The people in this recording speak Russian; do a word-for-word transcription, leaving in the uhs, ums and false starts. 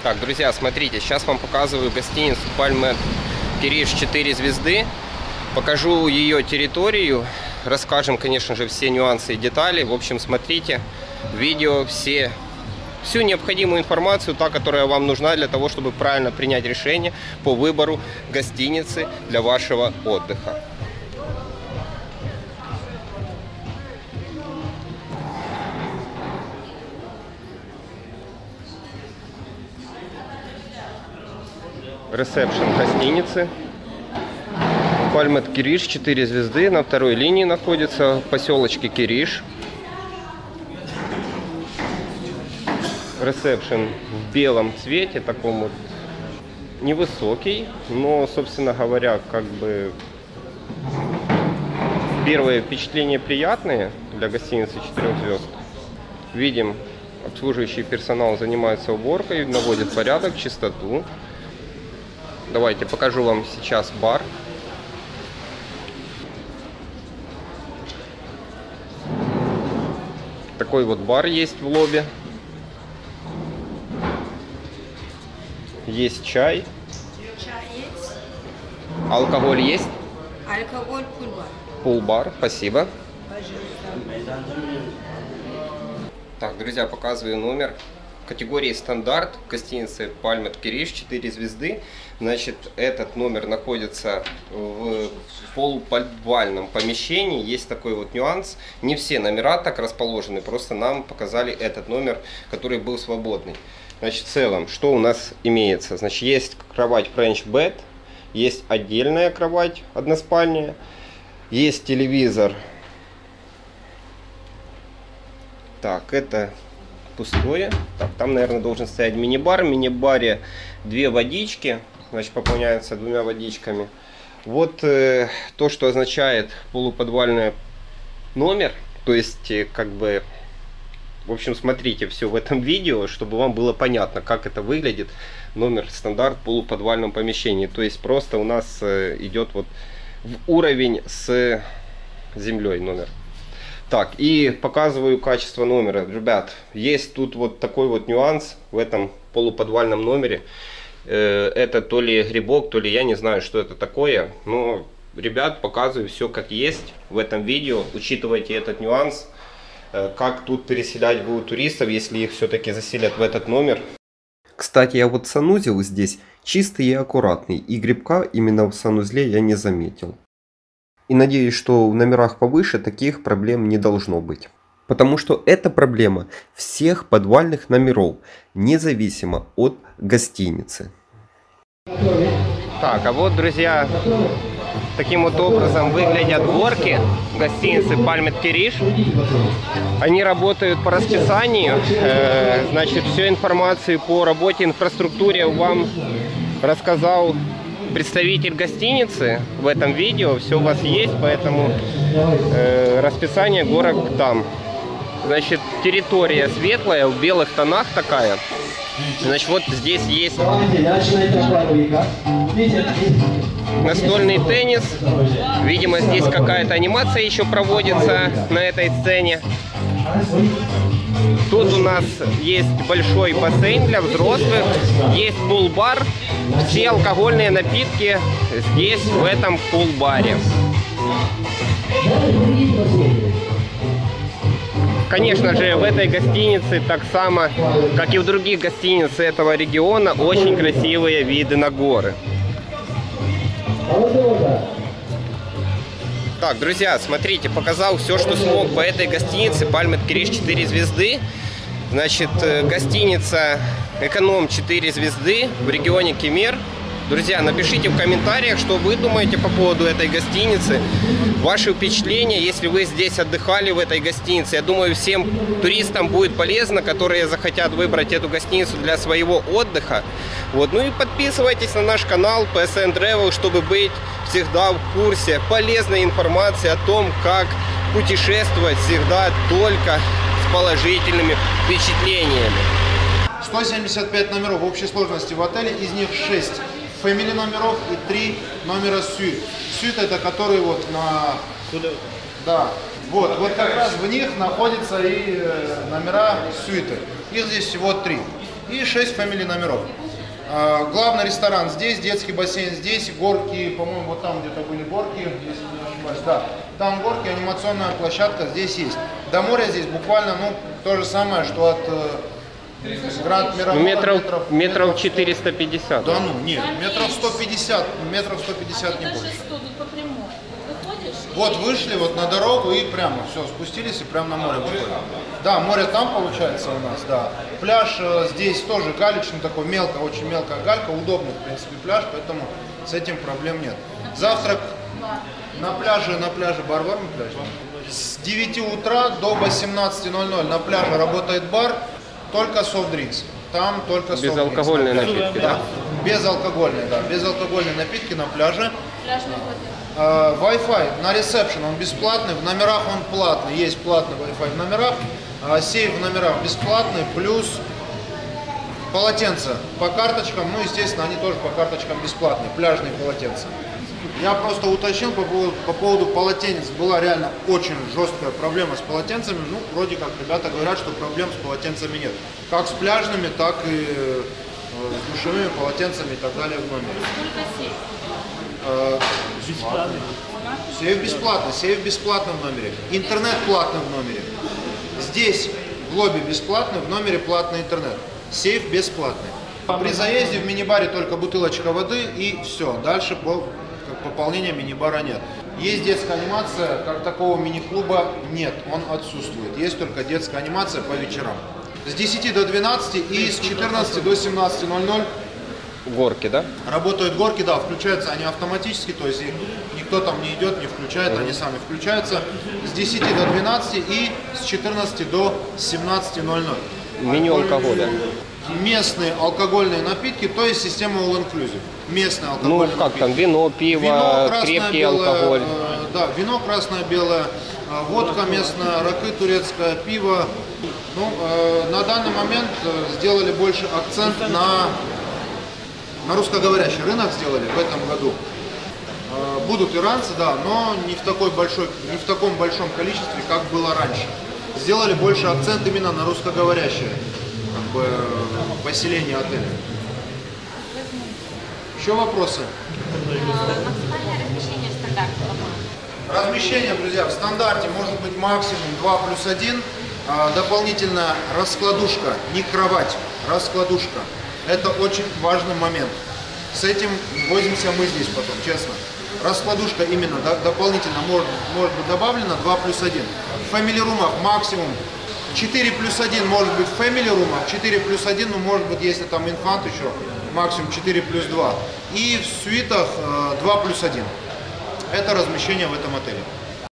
Так, друзья, смотрите, сейчас вам показываю гостиницу Palmet Кириш четыре звезды. Покажу ее территорию, расскажем, конечно же, все нюансы и детали. В общем, смотрите видео, все, всю необходимую информацию, та, которая вам нужна для того, чтобы правильно принять решение по выбору гостиницы для вашего отдыха. Ресепшн гостиницы Palmet Кириш четыре звезды, на второй линии находится в поселочке Кириш. Ресепшн в белом цвете, таком вот невысокий, но, собственно говоря, как бы первые впечатления приятные для гостиницы четырех звезд. Видим, обслуживающий персонал занимается уборкой, наводит порядок, чистоту. Давайте покажу вам сейчас бар. Такой вот бар есть в лобби. Есть чай. Чай есть. Алкоголь есть? Алкоголь пул-бар. Пул-бар, спасибо. Пожалуйста. Так, друзья, показываю номер. В категории стандарт гостиницы Palmet Кириш четыре звезды. Значит, этот номер находится в полуподвальном помещении. Есть такой вот нюанс. Не все номера так расположены, просто нам показали этот номер, который был свободный. Значит, в целом, что у нас имеется? Значит, есть кровать French Bed, есть отдельная кровать односпальная, есть телевизор. Так, это пустое. Так, там, наверное, должен стоять мини-бар. В мини-баре две водички, значит, пополняются двумя водичками. Вот э, то, что означает полуподвальный номер. То есть, э, как бы, в общем, смотрите все в этом видео, чтобы вам было понятно, как это выглядит. Номер стандарт в полуподвальном помещении. То есть, просто у нас э, идет вот в уровень с землей номер. Так, и показываю качество номера. Ребят, есть тут вот такой вот нюанс в этом полуподвальном номере. Это то ли грибок, то ли я не знаю, что это такое. Но, ребят, показываю все как есть в этом видео. Учитывайте этот нюанс. Как тут переселять будут туристов, если их все-таки заселят в этот номер. Кстати, а вот санузел здесь чистый и аккуратный. И грибка именно в санузле я не заметил. И надеюсь, что в номерах повыше таких проблем не должно быть. Потому что это проблема всех подвальных номеров, независимо от гостиницы. Так, а вот, друзья, таким вот образом выглядят горки гостиницы Palmet Кириш. Они работают по расписанию. Э, значит, всю информацию по работе инфраструктуре вам рассказал представитель гостиницы в этом видео. Все у вас есть, поэтому э, расписание горок там. Значит, территория светлая, в белых тонах такая. Значит, вот здесь есть настольный теннис. Видимо, здесь какая-то анимация еще проводится на этой сцене. Тут у нас есть большой бассейн для взрослых, есть пул-бар. Все алкогольные напитки здесь, в этом пул-баре. Конечно же, в этой гостинице, так само, как и в других гостиницах этого региона, очень красивые виды на горы. Так, друзья, смотрите, показал все, что смог по этой гостинице Palmet Кириш четыре звезды. Значит, гостиница Эконом четыре звезды в регионе Кемер. Друзья, напишите в комментариях, что вы думаете по поводу этой гостиницы. Ваши впечатления, если вы здесь отдыхали в этой гостинице. Я думаю, всем туристам будет полезно, которые захотят выбрать эту гостиницу для своего отдыха. Вот. Ну и подписывайтесь на наш канал пи эс эн Travel, чтобы быть всегда в курсе полезной информации о том, как путешествовать всегда только с положительными впечатлениями. сто семьдесят пять номеров в общей сложности в отеле, из них шесть фэмили номеров и три номера сюит. Сюит это который вот на... Да. Вот, вот как раз в них находятся и номера сюиты. Их здесь всего три. и шесть family номеров. А, главный ресторан здесь, детский бассейн здесь, горки, по-моему, вот там где-то были горки, если не ошибаюсь, да. Там горки, анимационная площадка здесь есть. До моря здесь буквально, ну, то же самое, что от э, Гранд Мирамора. Метров, метров, метров четыреста пятьдесят. Да ну, нет, метров сто пятьдесят, метров сто пятьдесят не больше. Вот вышли вот на дорогу и прямо все, спустились и прямо на море выходим. Да, море там получается у нас, да. Пляж э, здесь тоже галечный такой, мелко, очень мелкая галька, удобный в принципе пляж, поэтому с этим проблем нет. Завтрак на пляже, на пляже бар, варный пляж. С девяти утра до восемнадцати ноль-ноль на пляже работает бар, только софт-дринкс. Там только софт-дринкс. Безалкогольные на напитки, да? да? Безалкогольные, да. Безалкогольные напитки на пляже. Uh, Wi-Fi на ресепшн, он бесплатный, в номерах он платный, есть платный Wi-Fi в номерах, uh, сейф в номерах бесплатный, плюс полотенца по карточкам, ну естественно они тоже по карточкам бесплатные, пляжные полотенца. Я просто уточнил по поводу, по поводу полотенец, была реально очень жесткая проблема с полотенцами, ну вроде как ребята говорят, что проблем с полотенцами нет, как с пляжными, так и э, с душевыми полотенцами и так далее в номере. Сколько сейф? Бесплатный. Сейф бесплатный, сейф бесплатный в номере. Интернет платный в номере. Здесь в лобби бесплатный, в номере платный интернет. Сейф бесплатный. При заезде в мини-баре только бутылочка воды и все. Дальше по, как пополнения мини-бара нет. Есть детская анимация, как такого мини-клуба нет, он отсутствует. Есть только детская анимация по вечерам. С десяти до двенадцати и с четырнадцати до семнадцати ноль-ноль. Горки, да? Работают горки, да, включаются они автоматически, то есть их никто там не идет, не включает, mm-hmm. они сами включаются с десяти до двенадцати и с четырнадцати до семнадцати ноль-ноль. Меню алкоголя. Местные алкогольные напитки, то есть система all inclusive. Местные алкогольные Ну, как напитки. там, вино, пиво, вино, красное, крепкий белое, алкоголь. Э, да, вино красное, белое, э, водка местная, ракы турецкая, пиво. Ну, э, на данный момент э, сделали больше акцент на... На русскоговорящий рынок сделали в этом году. Будут иранцы, да, но не в, такой большой, не в таком большом количестве, как было раньше. Сделали больше акцент именно на русскоговорящее как бы, поселение отеля. Еще вопросы? Максимальное размещение в стандарте, по-моему. Размещение, друзья, в стандарте может быть максимум два плюс один. Дополнительно раскладушка, не кровать, раскладушка. Это очень важный момент. С этим возимся мы здесь потом, честно. Раскладушка именно да, дополнительно может, может быть добавлена два плюс один. В family румах максимум четыре плюс один может быть в family румах, четыре плюс один, ну может быть если там инфант еще, максимум четыре плюс два. И в суитах два плюс один. Это размещение в этом отеле.